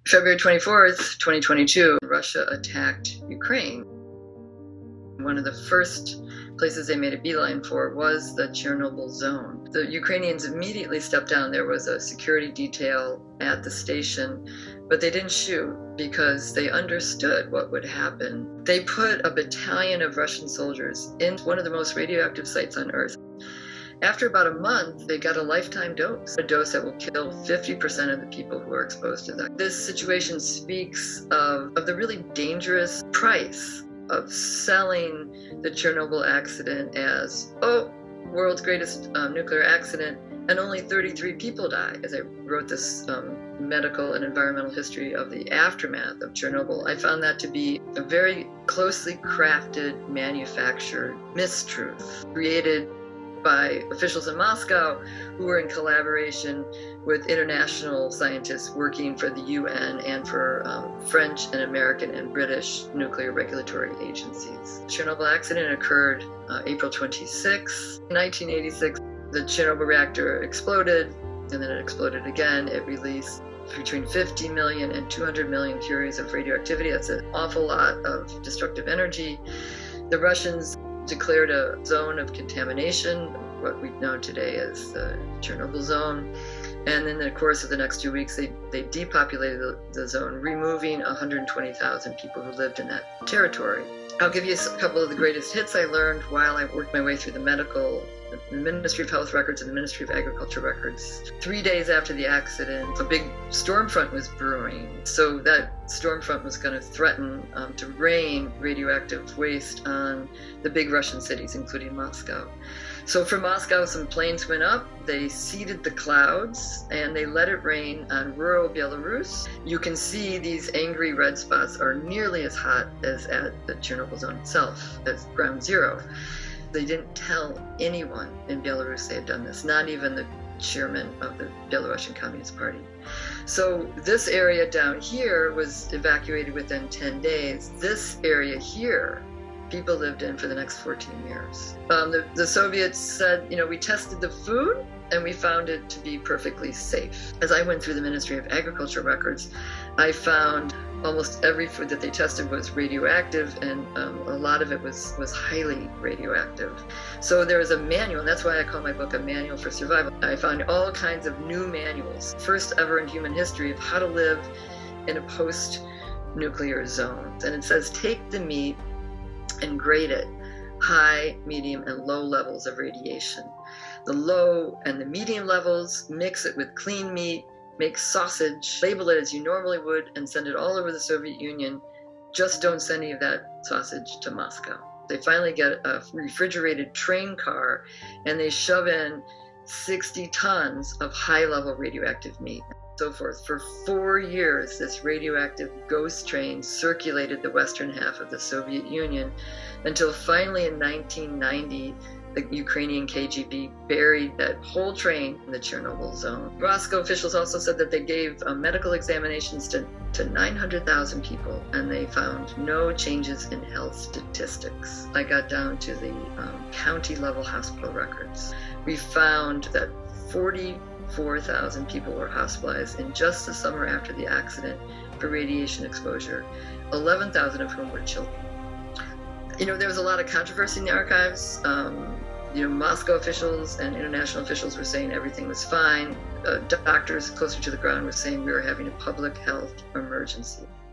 February 24th, 2022, Russia attacked Ukraine. One of the first places they made a beeline for was the Chernobyl zone. The Ukrainians immediately stepped down. There was a security detail at the station, but they didn't shoot because they understood what would happen. They put a battalion of Russian soldiers in one of the most radioactive sites on Earth. After about a month, they got a lifetime dose, a dose that will kill 50% of the people who are exposed to that. This situation speaks of the really dangerous price of selling the Chernobyl accident as, oh, world's greatest nuclear accident, and only 33 people died. As I wrote this medical and environmental history of the aftermath of Chernobyl, I found that to be a very closely crafted, manufactured mistruth created by officials in Moscow who were in collaboration with international scientists working for the UN and for French and American and British nuclear regulatory agencies. The Chernobyl accident occurred April 26, 1986. The Chernobyl reactor exploded, and then it exploded again. It released between 50 million and 200 million curies of radioactivity. That's an awful lot of destructive energy. The Russians declared a zone of contamination, what we know today as the Chernobyl zone. And in the course of the next 2 weeks, they depopulated the zone, removing 120,000 people who lived in that territory. I'll give you a couple of the greatest hits I learned while I worked my way through the Ministry of Health records and the Ministry of Agriculture records. 3 days after the accident, a big storm front was brewing. So that storm front was going to threaten to rain radioactive waste on the big Russian cities, including Moscow. So from Moscow, some planes went up, they seeded the clouds, and they let it rain on rural Belarus. You can see these angry red spots are nearly as hot as at the Chernobyl zone itself, as ground zero. They didn't tell anyone in Belarus they had done this, not even the chairman of the Belarusian Communist Party. So this area down here was evacuated within 10 days. This area here, people lived in for the next 14 years. The Soviets said, we tested the food and we found it to be perfectly safe. As I went through the Ministry of Agriculture records, I found almost every food that they tested was radioactive, and a lot of it was highly radioactive. So there was a manual, and that's why I call my book A Manual for Survival. I found all kinds of new manuals, first ever in human history, of how to live in a post-nuclear zone. And it says, take the meat and grade it, high, medium, and low levels of radiation. The low and the medium levels, mix it with clean meat, make sausage, label it as you normally would, and send it all over the Soviet Union. Just don't send any of that sausage to Moscow. They finally get a refrigerated train car, and they shove in 60 tons of high-level radioactive meat. So forth. For 4 years, this radioactive ghost train circulated the western half of the Soviet Union until finally in 1990, the Ukrainian KGB buried that whole train in the Chernobyl zone. Moscow officials also said that they gave medical examinations to 900,000 people, and they found no changes in health statistics. I got down to the county-level hospital records. We found that 44,000 people were hospitalized in just the summer after the accident for radiation exposure, 11,000 of whom were children. There was a lot of controversy in the archives. Moscow officials and international officials were saying everything was fine. Doctors closer to the ground were saying we were having a public health emergency.